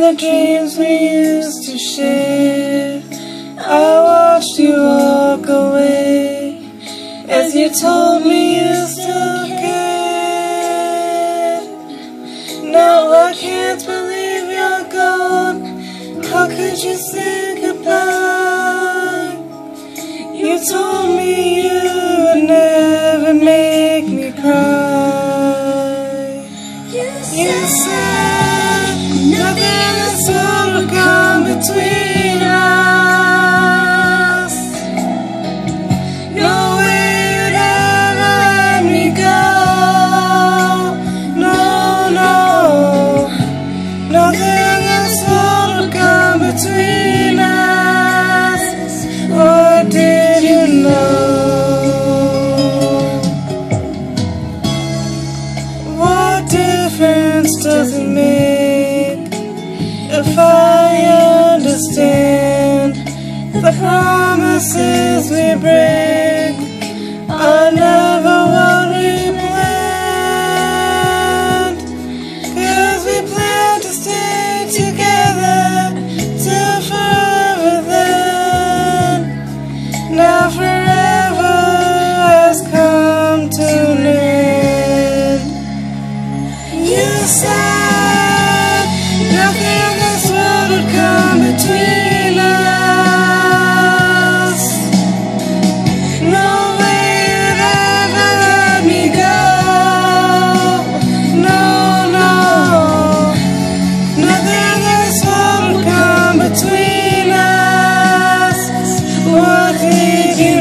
the dreams we used to share. I watched you walk away as you told me you still cared. Now I can't believe you're gone. How could you say goodbye? You told me you would never make me cry. You said nothing else would come between us. No way you'd ever let me go. No, no, nothing else would come between us. Or did you know? What difference does it make if I understand the promises we break are never what we planned? 'Cause we planned to stay together till forever then. Now forever has come to an end. You said nothing else would come between us. No way you'd ever let me go. No, no, nothing else would come between us. What did you